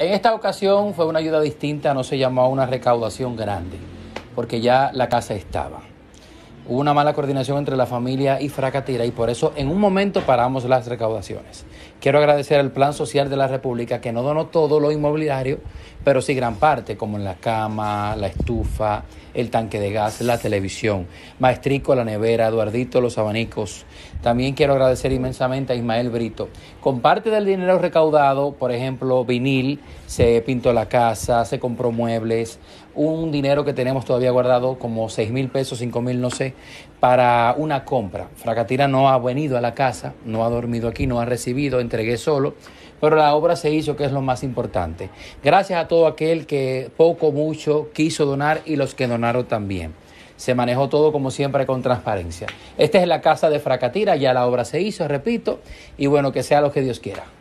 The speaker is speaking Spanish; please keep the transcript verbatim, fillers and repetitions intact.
En esta ocasión fue una ayuda distinta, no se llamó a una recaudación grande, porque ya la casa estaba. Hubo una mala coordinación entre la familia y Fracatira y por eso en un momento paramos las recaudaciones. Quiero agradecer al Plan Social de la República que no donó todo lo inmobiliario, pero sí gran parte, como en la cama, la estufa, el tanque de gas, la televisión, Maestrico, la nevera, Eduardito, los abanicos. También quiero agradecer inmensamente a Ismael Brito. Con parte del dinero recaudado, por ejemplo, vinil, se pintó la casa, se compró muebles, un dinero que tenemos todavía guardado como seis mil pesos, cinco mil, no sé, para una compra. Fracatira no ha venido a la casa, no ha dormido aquí, no ha recibido, entregué solo, pero la obra se hizo, que es lo más importante. Gracias a todo aquel que poco, mucho quiso donar y los que donaron también. Se manejó todo como siempre con transparencia. Esta es la casa de Fracatira, ya la obra se hizo, repito, y bueno, que sea lo que Dios quiera.